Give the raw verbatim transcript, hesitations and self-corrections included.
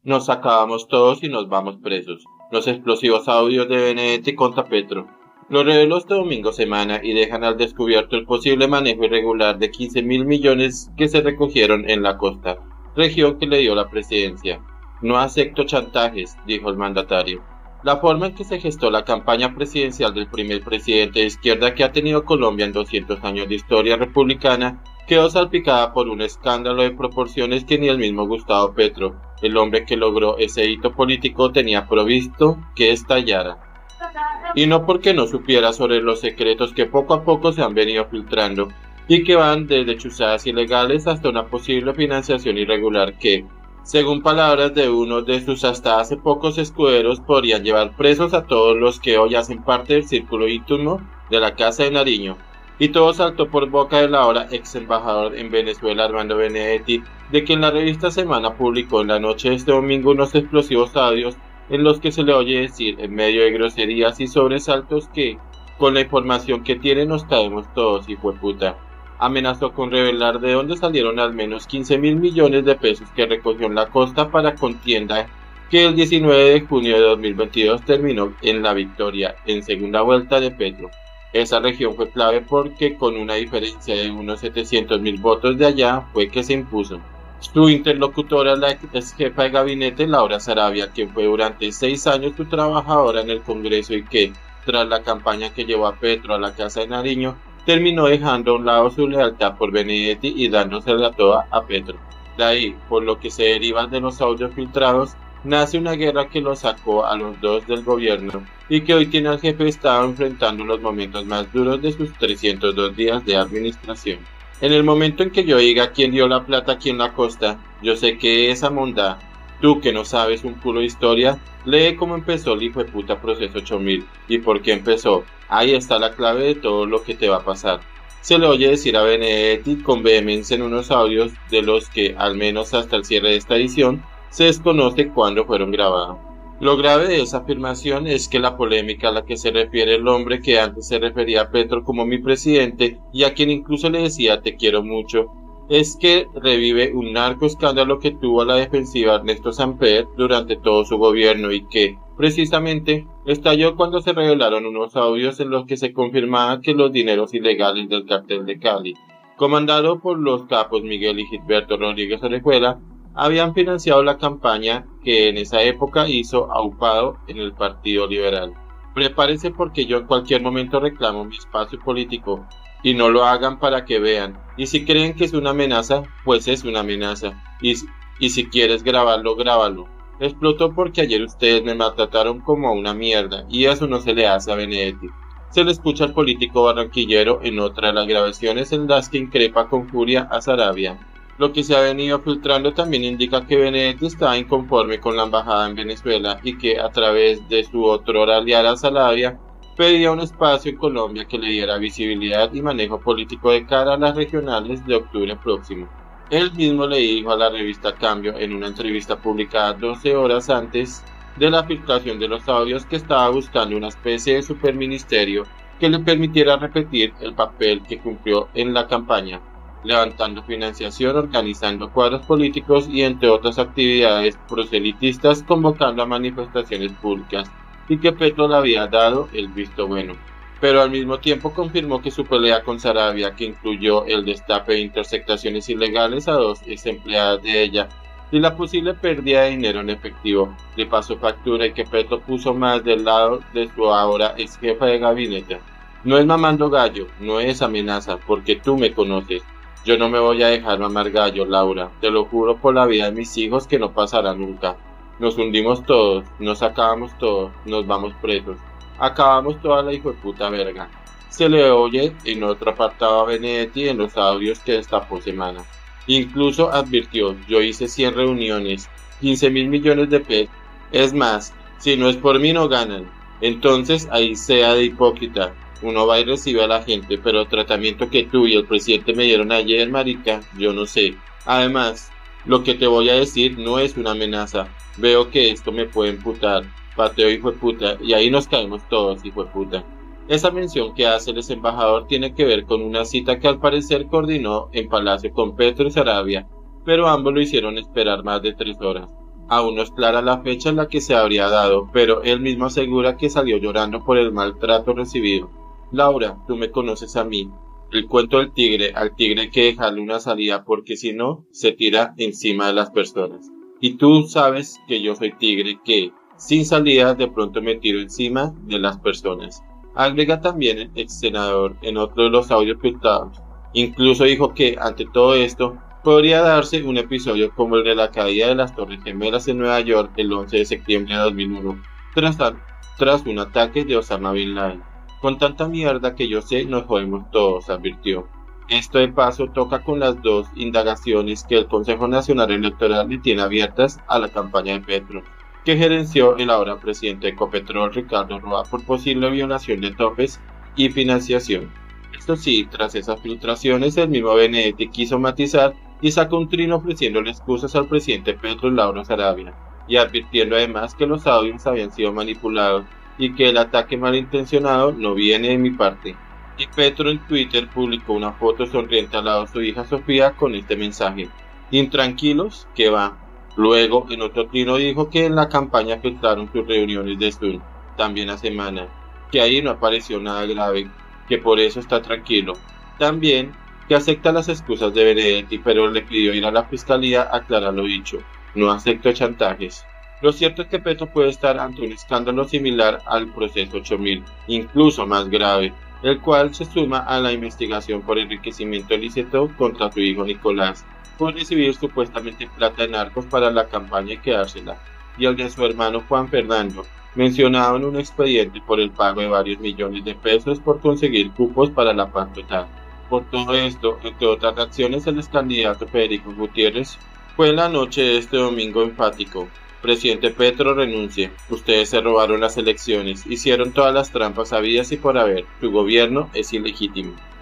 Nos acabamos todos y nos vamos presos. Los explosivos audios de Benedetti contra Petro. Lo reveló este domingo semana y dejan al descubierto el posible manejo irregular de quince mil millones que se recogieron en la costa, región que le dio la presidencia. No acepto chantajes, dijo el mandatario. La forma en que se gestó la campaña presidencial del primer presidente de izquierda que ha tenido Colombia en doscientos años de historia republicana quedó salpicada por un escándalo de proporciones que ni el mismo Gustavo Petro, el hombre que logró ese hito político, tenía provisto que estallara. Y no porque no supiera sobre los secretos que poco a poco se han venido filtrando y que van desde chuzadas ilegales hasta una posible financiación irregular que, según palabras de uno de sus hasta hace pocos escuderos, podrían llevar presos a todos los que hoy hacen parte del círculo íntimo de la Casa de Nariño. Y todo saltó por boca del ahora ex embajador en Venezuela, Armando Benedetti, de quien la revista Semana publicó en la noche de este domingo unos explosivos audios en los que se le oye decir, en medio de groserías y sobresaltos, que, con la información que tiene nos caemos todos, hijueputa. Amenazó con revelar de dónde salieron al menos quince mil millones de pesos que recogió en la costa para contienda que el diecinueve de junio de dos mil veintidós terminó en la victoria en segunda vuelta de Petro. Esa región fue clave porque con una diferencia de unos setecientos mil votos de allá fue que se impuso. Su interlocutora, la ex jefa de gabinete, Laura Sarabia, quien fue durante seis años su trabajadora en el Congreso y que, tras la campaña que llevó a Petro a la Casa de Nariño, terminó dejando a un lado su lealtad por Benedetti y dándosela toda a Petro. De ahí, por lo que se derivan de los audios filtrados, nace una guerra que los sacó a los dos del gobierno y que hoy tiene al jefe de Estado enfrentando los momentos más duros de sus trescientos dos días de administración. En el momento en que yo diga quién dio la plata aquí en la costa, yo sé que esa mondá, tú que no sabes un culo de historia, lee cómo empezó el hijo de puta proceso ocho mil y por qué empezó. Ahí está la clave de todo lo que te va a pasar. Se le oye decir a Benedetti con vehemencia en unos audios de los que, al menos hasta el cierre de esta edición, se desconoce cuándo fueron grabados. Lo grave de esa afirmación es que la polémica a la que se refiere el hombre que antes se refería a Petro como mi presidente y a quien incluso le decía te quiero mucho, es que revive un narco escándalo que tuvo a la defensiva Ernesto Samper durante todo su gobierno y que, precisamente, estalló cuando se revelaron unos audios en los que se confirmaba que los dineros ilegales del cartel de Cali, comandado por los capos Miguel y Gilberto Rodríguez Orejuela, habían financiado la campaña que en esa época hizo aupado en el Partido Liberal. Prepárense porque yo en cualquier momento reclamo mi espacio político y no lo hagan para que vean. Y si creen que es una amenaza, pues es una amenaza. Y, y si quieres grabarlo, grábalo. Explotó porque ayer ustedes me maltrataron como a una mierda y eso no se le hace a Benedetti. Se le escucha al político barranquillero en otra de las grabaciones en las que increpa con furia a Sarabia. Lo que se ha venido filtrando también indica que Benedetti estaba inconforme con la embajada en Venezuela y que a través de su otrora aliada Sarabia pedía un espacio en Colombia que le diera visibilidad y manejo político de cara a las regionales de octubre próximo. Él mismo le dijo a la revista Cambio en una entrevista publicada doce horas antes de la filtración de los audios que estaba buscando una especie de superministerio que le permitiera repetir el papel que cumplió en la campaña, levantando financiación, organizando cuadros políticos y entre otras actividades proselitistas, convocando a manifestaciones públicas, y que Petro le había dado el visto bueno. Pero al mismo tiempo confirmó que su pelea con Sarabia, que incluyó el destape de interceptaciones ilegales a dos ex empleadas de ella y la posible pérdida de dinero en efectivo, le pasó factura y que Petro puso más del lado de su ahora ex jefa de gabinete. No es mamando gallo, no es amenaza, porque tú me conoces. Yo no me voy a dejar mamar gallo, Laura. Te lo juro por la vida de mis hijos que no pasará nunca. Nos hundimos todos, nos acabamos todos, nos vamos presos. Acabamos toda la hijueputa verga. Se le oye en otro apartado a Benedetti en los audios que destapó Semana. Incluso advirtió, yo hice cien reuniones, quince mil millones de pesos. Es más, si no es por mí no ganan. Entonces ahí sea de hipócrita. Uno va y recibe a la gente, pero el tratamiento que tú y el presidente me dieron ayer, marica, yo no sé. Además, lo que te voy a decir no es una amenaza. Veo que esto me puede imputar. Pateo, hijo de puta, y ahí nos caemos todos, hijo de puta. Esa mención que hace el ex embajador tiene que ver con una cita que al parecer coordinó en Palacio con Petro y Sarabia, pero ambos lo hicieron esperar más de tres horas. Aún no es clara la fecha en la que se habría dado, pero él mismo asegura que salió llorando por el maltrato recibido. Laura, tú me conoces a mí. El cuento del tigre, al tigre hay que dejarle una salida porque si no, se tira encima de las personas. Y tú sabes que yo soy tigre que, sin salida, de pronto me tiro encima de las personas. Agrega también el ex senador en otro de los audios filtrados. Incluso dijo que, ante todo esto, podría darse un episodio como el de la caída de las Torres Gemelas en Nueva York el once de septiembre de dos mil uno, tras, tras un ataque de Osama Bin Laden. Con tanta mierda que yo sé, nos jodemos todos, advirtió. Esto de paso toca con las dos indagaciones que el Consejo Nacional Electoral le tiene abiertas a la campaña de Petro, que gerenció el ahora presidente de Ecopetrol, Ricardo Roa, por posible violación de topes y financiación. Esto sí, tras esas filtraciones, el mismo Benedetti quiso matizar y sacó un trino ofreciéndole excusas al presidente Petro en Lauro Sarabia, y advirtiendo además que los audios habían sido manipulados y que el ataque malintencionado no viene de mi parte. Y Petro en Twitter publicó una foto sonriente al lado de su hija Sofía con este mensaje: intranquilos, que va. Luego, en otro trino dijo que en la campaña filtraron sus reuniones de Zoom, también a semana, que ahí no apareció nada grave, que por eso está tranquilo. También que acepta las excusas de Benedetti, pero le pidió ir a la fiscalía a aclarar lo dicho. No acepto chantajes. Lo cierto es que Petro puede estar ante un escándalo similar al proceso ocho mil, incluso más grave, el cual se suma a la investigación por enriquecimiento ilícito contra su hijo Nicolás, por recibir supuestamente plata de narcos para la campaña y quedársela, y el de su hermano Juan Fernando, mencionado en un expediente por el pago de varios millones de pesos por conseguir cupos para la paz total. Por todo esto, entre otras reacciones, el ex candidato Federico Gutiérrez fue en la noche de este domingo enfático: presidente Petro, renuncie. Ustedes se robaron las elecciones, hicieron todas las trampas habidas y por haber. Su gobierno es ilegítimo.